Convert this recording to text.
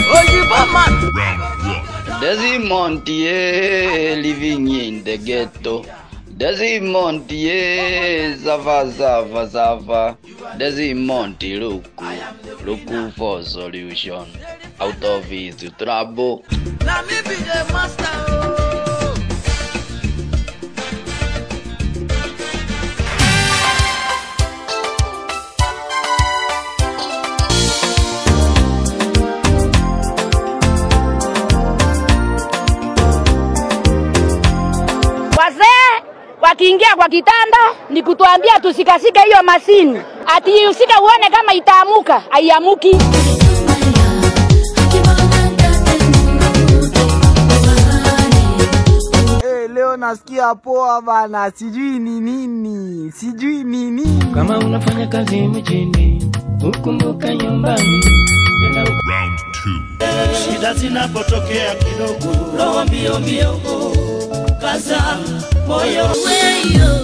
Desimontier living in the ghetto. Desimontier zava. Desimonti luku for solution out of his trouble. Let me be the master. Wakiingia kwa kitanda ni kutuambia tusikasike hiyo mashini. Ati usika uone kama itaamuka, haiamuki. Leo nasikia poa bana, sijui ni nini. Kama unafanya kazi mjini, ukumbuka nyumbani. Round 2. Shida zinapotokea kidogo, roho mbio, kaza moyo wewe.